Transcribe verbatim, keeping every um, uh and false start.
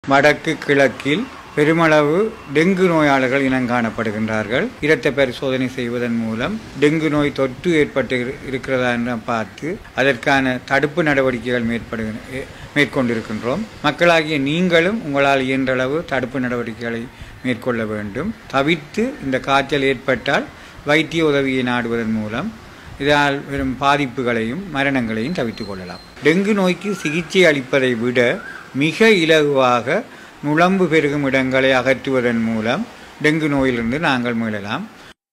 வடக்கு கிழக்கில் பெருமளவு டெங்கு நோயாளர்கள் இனங்காணப்படுகின்றார்கள். இரத்த பரிசோதனை செய்வதன் மூலம் டெங்கு நோய் தொற்று ஏற்பட்டு இருக்கிறதா என்று பார்த்து அதற்கான தடுப்பு நடவடிக்கைகள் மேற்கொண்டிருக்கின்றோம். மக்களாகிய நீங்களும் உங்களால் இயன்றளவு தடுப்பு நடவடிக்கைகளை மேற்கொள்ள வேண்டும். தவிர்த்து இந்த காய்ச்சல் ஏற்பட்டால் வைத்திய உதவியை நாடுவதன் மூலம் இதனால் வரும் பாதிப்புகளையும் மரணங்களையும் தவிர்த்து கொள்ளலாம். டெங்கு நோய்க்கு சிகிச்சை அளிப்பதை விட மிக இலகுவாக நுளம்பு பெருகும் இடங்களை அகற்றுவதன் மூலம் டெங்கு நோயிலிருந்து நாங்கள் மீளலாம்.